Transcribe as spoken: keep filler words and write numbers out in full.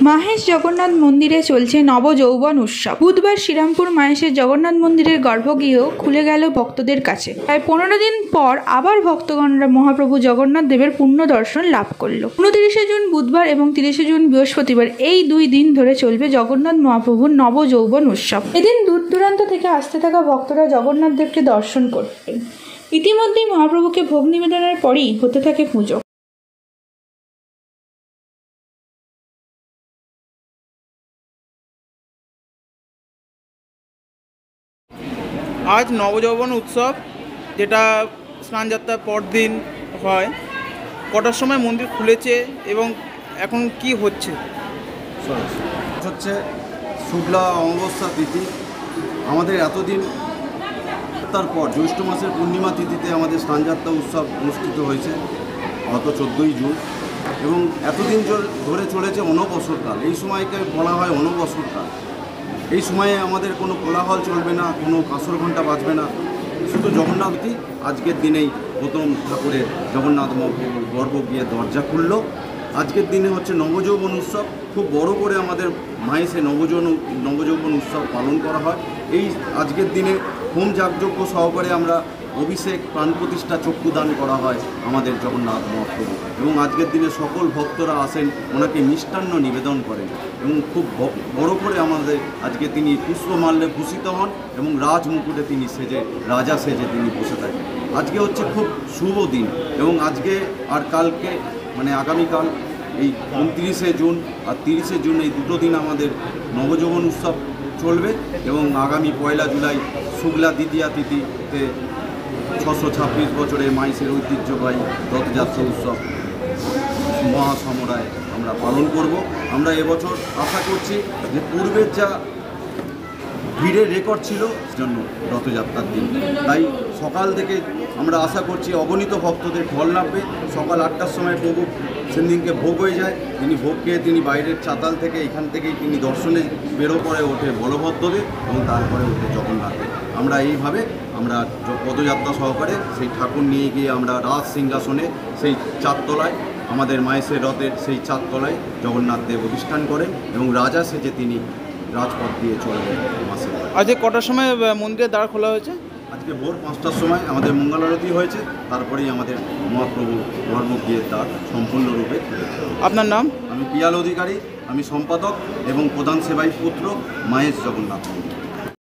মাহেশ জগন্নাথ মন্দিরে চলছে নবযৌবন উৎসব। বুধবার শ্রীরামপুর মাহেশের জগন্নাথ মন্দিরের গর্ভগৃহ খুলে গেল ভক্তদের কাছে। প্রায় পনেরো দিন পর আবার ভক্তগণরা মহাপ্রভু জগন্নাথ দেবের পূর্ণ দর্শন লাভ করল। উনত্রিশে জুন বুধবার এবং তিরিশে জুন বৃহস্পতিবার এই দুই দিন ধরে চলবে জগন্নাথ মহাপ্রভুর নবযৌবন উৎসব। এদিন দূর দূরান্ত থেকে আসতে থাকা ভক্তরা জগন্নাথ দেবকে দর্শন করবেন। ইতিমধ্যেই মহাপ্রভুকে ভোগ নিবেদনের পরই হতে থাকে পুজো। আজ নবযৌবন উৎসব, যেটা স্নানযাত্রার পর দিন হয়। কটার সময় মন্দির খুলেছে এবং এখন কি হচ্ছে? হচ্ছে শুক্লা অমাবস্যা তিথি। আমাদের এতদিন তারপর জ্যৈষ্ঠ মাসের পূর্ণিমা তিথিতে আমাদের স্নানযাত্রা উৎসব অনুষ্ঠিত হয়েছে গত চোদ্দোই জুন, এবং এতদিন ধরে চলেছে অনবসরকাল। এই সময়কে বলা হয় অনবসরকাল। এই সময়ে আমাদের কোনো কোলাহল চলবে না, কোনো কাঁসর ঘণ্টা বাজবে না, শুধু জগন্নাথই আজকের দিনেই প্রথম ঠাকুরের জগন্নাথ মহাপ্রভুর গর্ভগৃহে দরজা খুলল। আজকের দিনে হচ্ছে নবযৌবন উৎসব। খুব বড় করে আমাদের মাহেশে নবযৌবন নবযৌবন উৎসব পালন করা হয়। এই আজকের দিনে হোম যাগযজ্ঞ সহকারে আমরা অভিষেক, প্রাণ প্রতিষ্ঠা, চক্ষুদান করা হয় আমাদের জগন্নাথ মহাপ্রভু, এবং আজকের দিনে সকল ভক্তরা আসেন, ওনাকে মিষ্টান্ন নিবেদন করেন, এবং খুব বড় করে আমাদের আজকে তিনি পুষ্পমাল্যে ভূষিত হন এবং রাজমুকুটে তিনি সেজে রাজা সেজে তিনি বসে থাকেন। আজকে হচ্ছে খুব শুভ দিন, এবং আজকে আর কালকে মানে আগামীকাল এই উনত্রিশে জুন আর তিরিশে জুন এই দুটো দিন আমাদের নবযৌবন উৎসব চলবে, এবং আগামী পয়লা জুলাই শুক্লা দ্বিতীয়া তিথিতে ছশো ছাব্বিশ বছরের মাহেশের ঐতিহ্যবাহী রথযাত্রা উৎসব মহাসমরায় আমরা পালন করব। আমরা এবছর আশা করছি যে পূর্বের যা ভিড়ের রেকর্ড ছিল জন্য রথযাত্রার দিন, তাই সকাল থেকে আমরা আশা করছি অগণিত ভক্তদের ঢল নামবে। সকাল আটটার সময় প্রভু সেদিনকে ভোগ হয়ে যায়, তিনি ভোগ খেয়ে তিনি বাইরের চাতাল থেকে এখান থেকেই তিনি দর্শনে বেরো করে ওঠে বলভদ্রদেব, এবং তারপরে ওঠে জগন্নাথদেব। আমরা এইভাবে আমরা পদযাত্রা সহকারে সেই ঠাকুর নিয়ে গিয়ে আমরা রাজ সিংহাসনে সেই চারতলায় আমাদের মাহেশের রথের সেই চারতলায় জগন্নাথ দেব অধিষ্ঠান করেন, এবং রাজা সেজে তিনি রাজপথ দিয়ে চলবেন মাসে। আজকে কটার সময় মন্দিরের দ্বার খোলা হয়েছে? আজকে ভোর পাঁচটার সময় আমাদের মঙ্গল আরতি হয়েছে, তারপরেই আমাদের মহাপ্রভু গর্ভগৃহের দ্বার সম্পূর্ণরূপে খুলেছে। আপনার নাম? আমি পিয়াল অধিকারী, আমি সম্পাদক এবং প্রধান সেবাই পুত্র মাহেশ জগন্নাথ মন্দির।